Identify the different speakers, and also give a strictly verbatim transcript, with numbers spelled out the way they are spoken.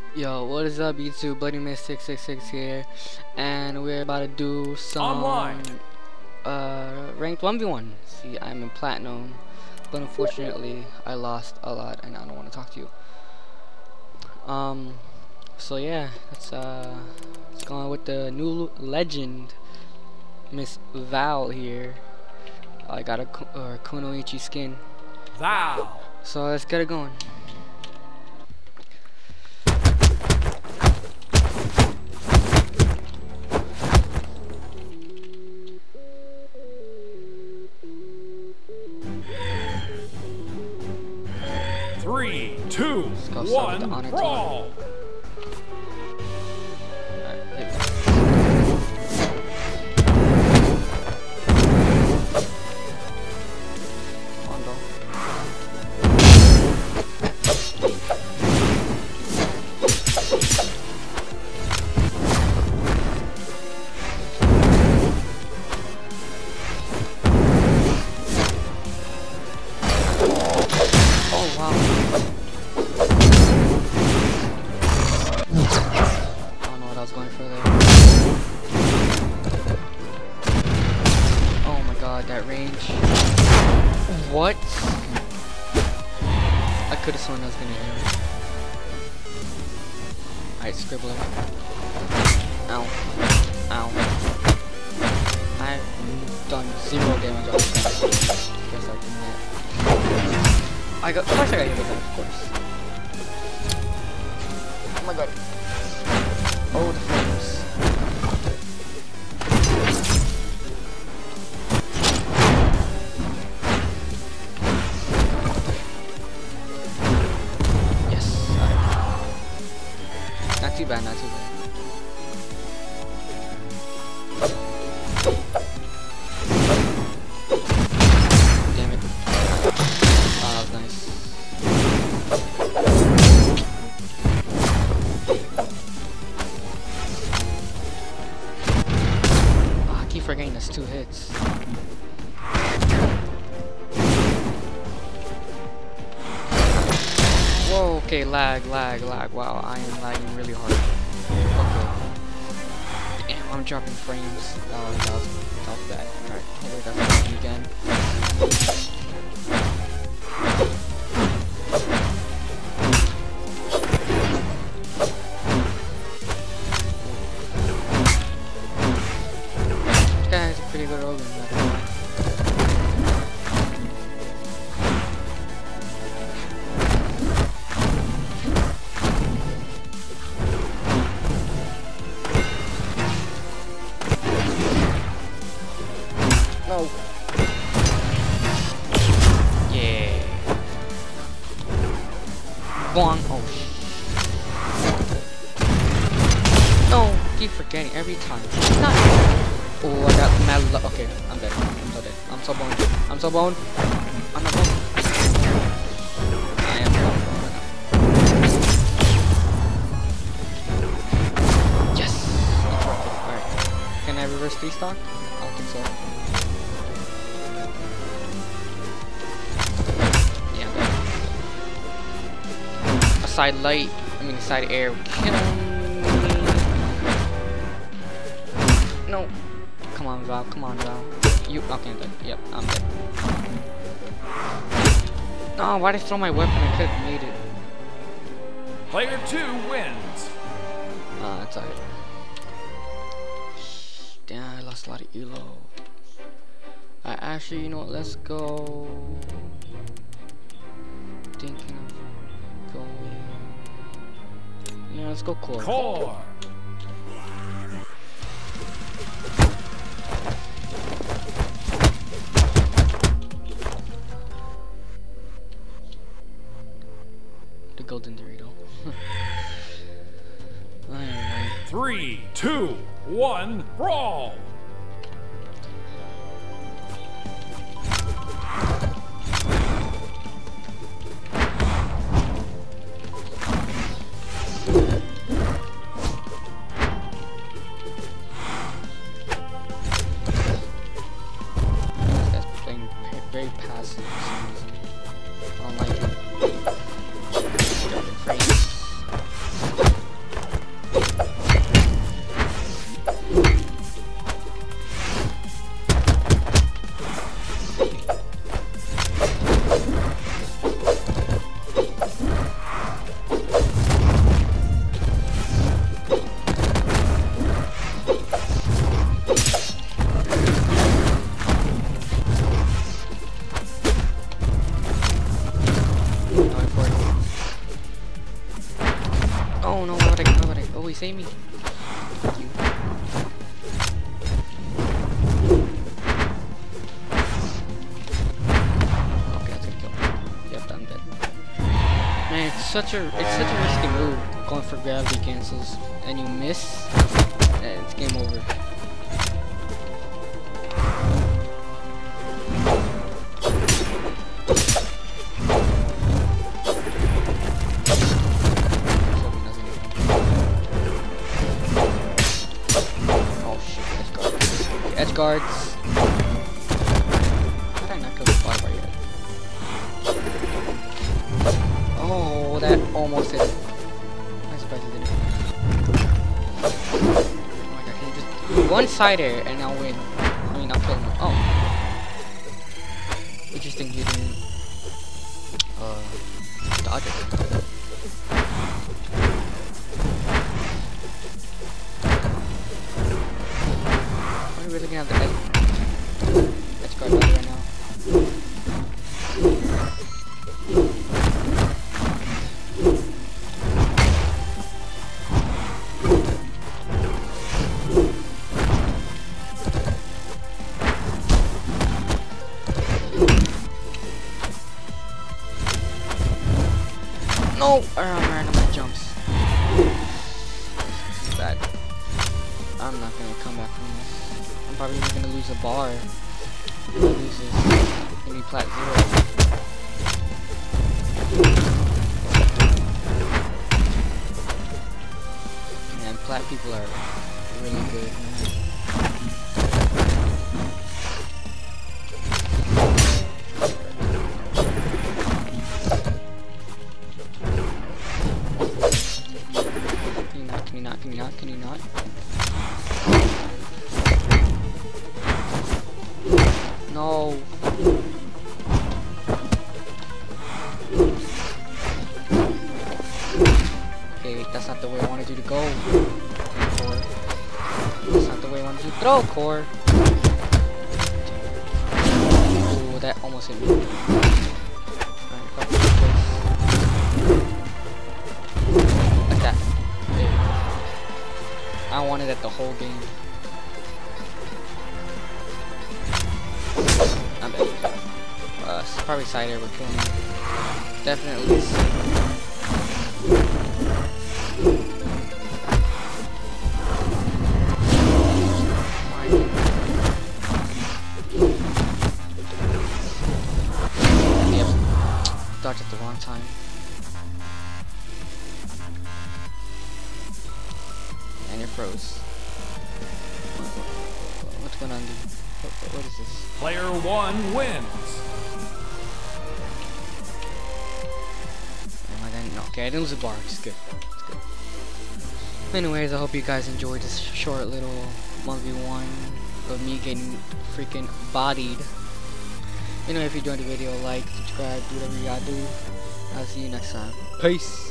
Speaker 1: Yo, what is up YouTube? Bloody Miss six six six here, and we're about to do some
Speaker 2: Online.
Speaker 1: uh ranked one v one. See, I'm in platinum, but unfortunately I lost a lot and I don't want to talk to you. Um so yeah, let's uh let's go on with the new legend, Miss Val here. I got a uh, Kunoichi skin.
Speaker 2: Val.
Speaker 1: So let's get it going.
Speaker 2: Three, two,
Speaker 1: one,
Speaker 2: brawl.
Speaker 1: That range. What? I could have sworn I was gonna hit him. Alright, Scribbler. Ow. Ow. I've done zero damage on this guy. Guess I did that. I got. Of course I got hit with that, of course. Oh my god. Oh, the flames. Not too bad, not too bad. Damn it. Oh, that was nice. Oh, I keep forgetting that's two hits. Whoa, okay, lag, lag, lag. Wow, I am lagging really hard. Okay. Damn, I'm dropping frames. Oh, that was, that was bad. Alright, hopefully that's not me again. This guy has a pretty good organ, not gonna lie. No. Yeah. Bong. Oh sh. No. Keep forgetting every time. Not. Oh, I got mad. Okay, I'm dead. I'm so dead. I'm so boned. I'm so boned. I'm not boned. I am boned right now. Yes. Alright. Can I reverse three stock? I don't think so. Yeah, I'm dead. A side light, I mean side air kill me. No. Come on, Val, come on, Val. You okay, I'm dead. Yep, I'm dead. No, why did I throw my weapon? I could have made it.
Speaker 2: Player two wins.
Speaker 1: Ah, uh, that's alright. Damn, I lost a lot of elo. I actually, you know what, let's go. Thinking of going. Yeah, let's go core.
Speaker 2: Core.
Speaker 1: The golden Dorito. Alright.
Speaker 2: Three, two, one, brawl.
Speaker 1: That's playing very passive for some reason. I don't like it. Frames. No, no, why would I, why would I? Oh, he saved me. Thank you. Okay, that's gonna kill me. Yep, I'm dead. Man, it's such a, it's such a risky move going for gravity cancels, and you miss, and it's game over. Edge guards. How did I not kill the bottom bar yet? Oh, that almost hit. I'm surprised it didn't. Oh my god, can you just do one side air and I'll win? I mean, I'll kill him. Oh. Interesting you didn't uh, dodge it. We're looking at the edge, edge guard right now. No! Oh, I'm right on my jumps. This is bad. I'm not gonna come back from this. I'm probably even gonna lose a bar. If I lose this, it's gonna be plat zero. Man, plat people are really good, man. Can you not, can you not, can you not, can you not? No. Okay, that's not the way I wanted you to go, Core. That's not the way I wanted you to throw, Core. Ooh, that almost hit me. Alright, go for this. Like that. There you go. I wanted that the whole game. I'm dead. Uh, probably side air would kill me. Definitely. Yep. Dodged at the wrong time. And it froze. What's going on, dude? What, what is this?
Speaker 2: Player one wins.
Speaker 1: Am I done? No, okay, I didn't lose a bar. It's good. It's good. Anyways, I hope you guys enjoyed this short little one v one of me getting freaking bodied. Anyway, if you enjoyed the video, like, subscribe, do whatever you gotta do. I'll see you next time. Peace.